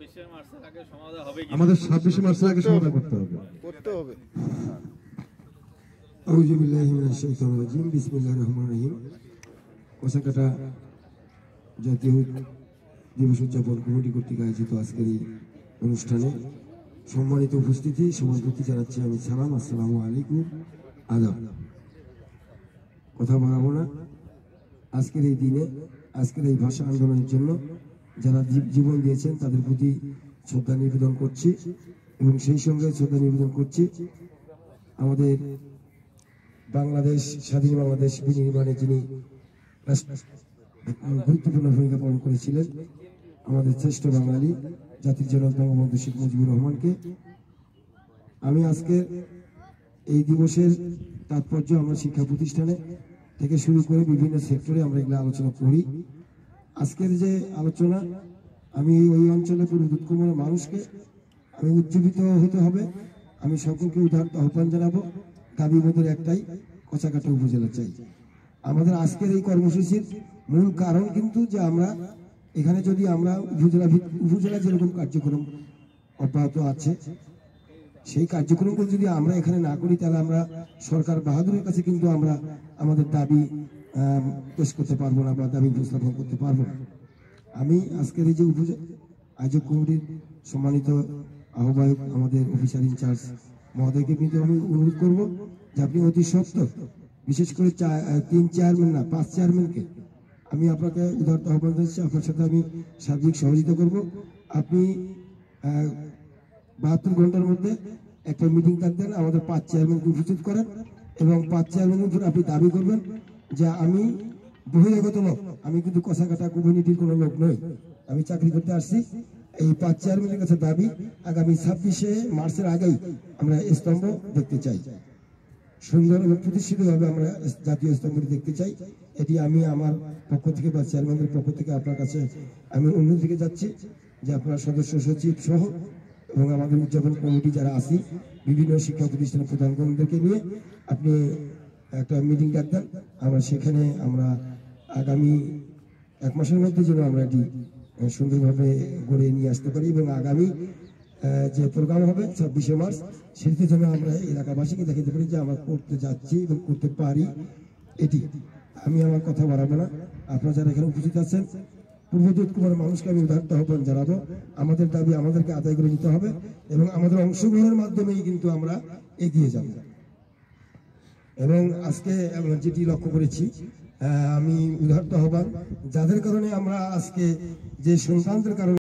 আমাদের 26 মার্চের আগে সমাধান করতে হবে। আউযু বিল্লাহি মিনাশ শাইতানির রাজিম, বিসমিল্লাহির রহমানির রহিম। কোষাকাটা জাতীয় দিবস উদযাপন কমিটি কর্তৃক আয়োজিত আজকের এই অনুষ্ঠানে সম্মানিত উপস্থিতি, সভাপতি জানাচ্ছি আমি সালাম, আসসালামু আলাইকুম, আদাব। কথা বাড়াবো না। আজকের এই দিনে, আজকের এই ভাষা আন্দোলনের জন্য যারা জীবন দিয়েছেন তাদের প্রতি শ্রদ্ধা নিবেদন করছি এবং সেই সঙ্গে শ্রদ্ধা নিবেদন করছি আমাদের বাংলাদেশ, স্বাধীন বাংলাদেশ বিনির্মাণে যিনি গুরুত্বপূর্ণ ভূমিকা পালন করেছিলেন, আমাদের শ্রেষ্ঠ বাঙালি জাতির জনক বঙ্গবন্ধু শেখ মুজিবুর রহমানকে। আমি আজকে এই দিবসের তাৎপর্য আমরা শিক্ষা প্রতিষ্ঠানে থেকে শুরু করে বিভিন্ন সেক্টরে আমরা এগুলো আলোচনা করি। আজকের যে আলোচনা, আমি ওই অঞ্চলে পুরোদুৎকুমার মানুষকে আমি উজ্জীবিত হতে হবে। আমি সকলকে উদারতা আহ্বান জানাবো, দাবি মোদের একটাই, কোষাকাটা উপজেলা চাই। আমাদের আজকের এই কর্মসূচির মূল কারণ কিন্তু যে আমরা এখানে যদি আমরা উপজেলা যেরকম কার্যক্রম অব্যাহত আছে, সেই কার্যক্রমগুলো যদি আমরা এখানে না করি তাহলে আমরা সরকার বাহাদুরের কাছে কিন্তু আমরা আমাদের দাবি পেশ করতে পারবো না বা দাবি উপস্থাপন করতে পারবো না। আমি আজকের এই যে আয়োজক কমিটির সম্মানিত আহ্বায়ক, আমাদের অফিসার ইনচার্জ মহোদয়কে কিন্তু আমি অনুরোধ করবো যে আপনি অতি সত্ত্বর, বিশেষ করে 3 চেয়ারম্যান না 5 চেয়ারম্যানকে আমি আপনাকে উদারতা আহ্বান জানাচ্ছি, আপনার সাথে আমি সার্বিক সহযোগিতা করব। আপনি 72 ঘন্টার মধ্যে একটা মিটিং ডাকবেন, আমাদের 5 চেয়ারম্যানকে উপস্থিত করেন এবং 5 চেয়ারম্যানের উপর আপনি দাবি করবেন যে আমি বহিরাগত লোক, আমি কিন্তু কোষাকাটা কমিউনিটির কোনো লোক নই, আমি চাকরি করতে আসছি। এই 5 চেয়ারম্যানের কাছে দাবি, আগামী 26 মার্চের আগেই আমরা স্তম্ভ দেখতে চাই, সুন্দর এবং প্রতিষ্ঠিতভাবে আমরা জাতীয় স্তম্ভটি দেখতে চাই। এটি আমি আমার পক্ষ থেকে বা চেয়ারম্যানের পক্ষ থেকে আপনার কাছে আমি অনুরোধ থেকে যাচ্ছি যে আপনার সদস্য সচিব সহ এবং আমাদের উদযাপন কমিটি যারা আছি, বিভিন্ন শিক্ষা প্রতিষ্ঠানের প্রধান কর্মীদেরকে নিয়ে আপনি একটা মিটিং ডাকবেন। আমরা সেখানে আমরা আগামী 1 মাসের মধ্যে যেন আমরা এটি সুন্দরভাবে গড়ে নিয়ে আসতে পারি এবং আগামী যে প্রোগ্রাম হবে 26 মার্চ, সেটিতে যেন আমরা এলাকাবাসীকে দেখাতে পারি যে আমরা করতে যাচ্ছি এবং করতে পারি। এটি আমি আমার কথা বাড়াবো না। আপনারা যারা এখানে উপস্থিত আছেন, পূর্বদুৎকুমার মানুষকে আমি উদারতা আহ্বান জানাবো, আমাদের দাবি আমাদেরকে আদায় করে নিতে হবে এবং আমাদের অংশগ্রহণের মাধ্যমেই কিন্তু আমরা এগিয়ে যাব। এবং আজকে যেটি লক্ষ্য করেছি, আমি উদারতা আহ্বান, যাদের কারণে আমরা আজকে যে সন্তানদের কারণে